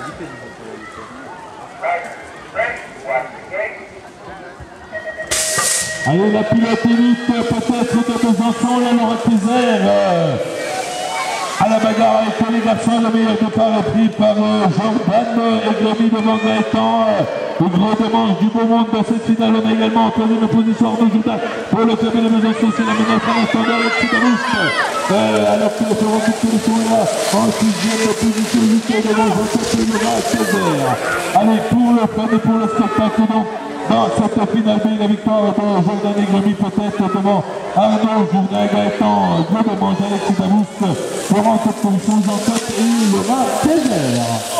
Allez, la pilote élite, peut-être de Besançon, la Laura Tézère. À la bagarre avec les garçons, le meilleur départ est pris par Jordan et Grémy devant Gaëtan. Le gros démange du beau monde dans cette finale. On a également en troisième position Arnaud Jourdain pour le club de la Besançon. C'est la menace à l'instant d'Alexis Darouste. Alors que le Florent Piccolito est là en sixième position jusqu'à devant Jean-Pierre Laura Tézère. Allez, pour le fun et pour le spectacle, donc, dans cette finale B, la victoire de Jordan et Grémy peut-être devant Arnaud Jourdain, Gaëtan, Gros démange, Alexis Darouste, Florent Piccolito, Jean-Pierre et Laura Tézère.